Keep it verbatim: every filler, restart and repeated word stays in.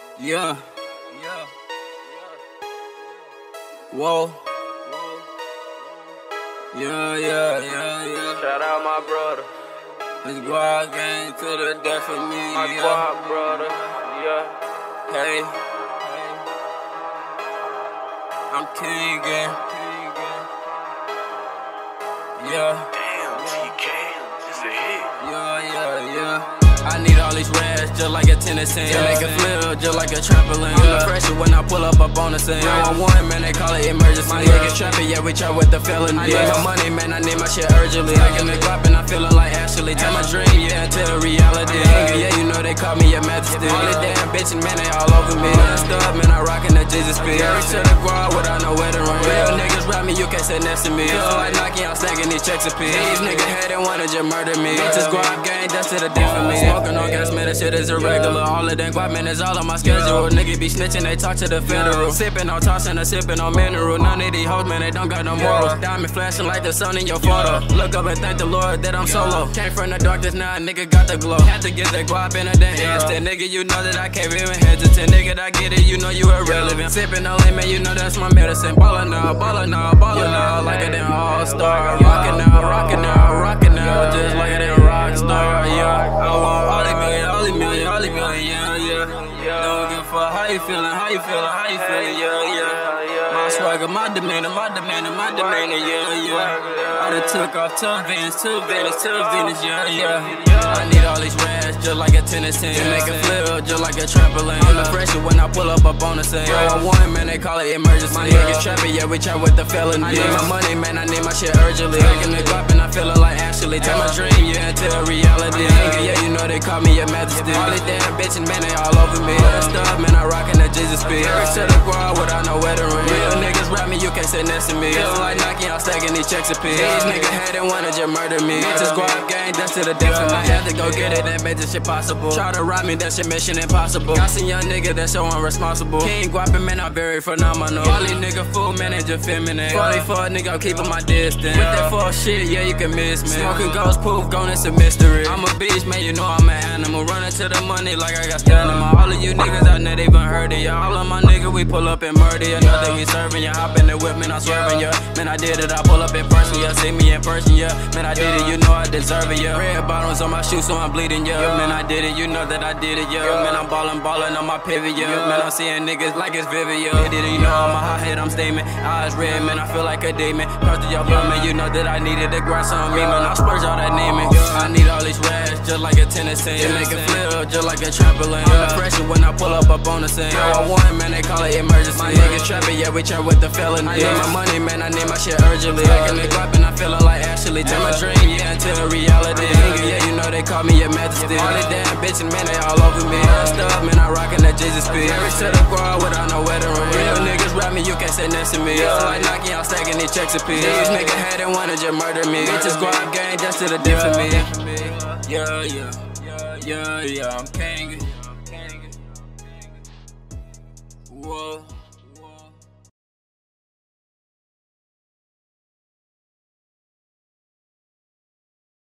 Yeah. Yeah. Whoa. Yeah, yeah, yeah, yeah. Shout out my brother. This Guap gang to the death of me. My yeah. Guap brother. Yeah. Hey. I'm king gang. Yeah. Damn, T K. It's a hit. Yeah, yeah, yeah. I need all these rats just like a tennis team. Yeah. Make it flip just like a trampoline. I'm the freshest when I pull up up on the scene. nine one one, man, they call it emergency. My niggas trapping, yeah, we trap with the felony. I need my money, man, I need my shit urgently. I can make guap and I feelin' like Ashley. Tell my dream, yeah, until reality. Yeah, you know they call me your majesty. All the damn bitches, man, they all over me. Non-stop, man, I rockin' the Jesus speed. Every to the Guap without no wedding ring. Real niggas rap me, you can't sit next to me. So like Nike, I'm stacking these checks a piece. These niggas had they wanna just murder me. Bitches Guap gang, that's to the death of me. Smoking on gas, man, that shit is irregular. All of them Guap, man, is all on my schedule. Nigga be snitching, they talk to the federal. Sipping on tossing or sipping on mineral. None of these hoes, man, they don't got no morals. Diamond flashing like the sun in your photo. Look up and thank the Lord that I'm solo. Came from the darkness, now a nigga got the glow. Had to get that Guap in a damn instant. Nigga, you know that I can't even hesitant. Nigga, I get it, you know you irrelevant. Sipping on lean, man, you know that's my medicine. Ballin' now, ballin' now, ballin' now. Like a damn all-star. Rockin' now, rockin' now, rockin' now. Just like a damn rock star, yeah. I want all these million, all these million, all these million, yeah, yeah. Don't give a fuck how you feelin', how you feelin', how you feelin', yeah, yeah. My swagger, my demeanor, my demeanor, my demeanor, yeah, yeah. I done took off two Venus, two Venus, two Venus, yeah, yeah. I need all these rats just like a tennis team. Make it flip just like a trampoline. I'm the freshest when I pull up up on the scene. nine one one, man, they call it emergency. My niggas trapping, yeah, we trap with the felony. I need my money, man, I need my shit urgently. Making the guap and I feelin' like Ashley. Tell my dream, yeah, until reality. Yeah, you know they call me your majesty. All these damn bitches, man, they all over me. Stuff, man, I rockin' the Jesus speed. Every to the Guap without no wedding ring. Real niggas rap me, you can't sit next to me. Feel like Nike, I'm stacking these checks a piece. These niggas had they wanna just murder me. Bitches Guap gang, that's to the death of me. I had to go get it and make this shit possible. Try to rob me, that shit mission impossible. Got some young niggas that so irresponsible. King Guap and man, I'm very phenomenal. All these niggas fool, man, they just feminine. forty fuck nigga, I'm keeping my distance. With that fuck shit, yeah, you can miss me. Smoking ghost proof, gone, it's a mystery. I'm a beast, man, you know I'm an animal. Running to the money like I got stamina. All of you niggas out there, they even heard it, yeah. All of my niggas, we pull up and murder ya. Know that we serving ya. Hop in the whip, man, I'm swerving ya. Man, I did it, I pull up in person, yeah. See me in person, yeah. Man, I did it, you know I deserve it, yeah. Red bottoms on my shoes, so I'm bleeding, yeah. Man, I did it, you know that I did it, yeah. Man, I'm ballin', ballin' on my pivot, yeah. Man, I'm seeing niggas like it's vivid, yeah. Did it, you know I'm a hot head, I'm steaming. Eyes red, man, I feel like a demon. Cross to your blood, man, you know that I needed the grass on me, man. I splurge all that name, I need all these rats just like a tennis team. Make it flip just like a trampoline. I'm the freshest when I pull up up on the scene. nine one one, man, they call it emergency. My niggas trapping, yeah, we trap with the felony. I need my money, man, I need my shit urgently. Making the guap and I feelin' like Ashley. Tell my dream, yeah, until reality. Yeah, you know they call me your majesty. All these damn bitches, man, they all over me. Stuff, man, I rockin' that Jesus speed. Every to the Guap without no wedding ring. Real niggas rap me, you can't sit next to me. So like Nike, I'm stacking these checks a piece. These niggas had they wanna just murder me. Bitches Guap gang, that's to the death of me. Yeah, yeah, yeah, yeah, I'm king. Whoa.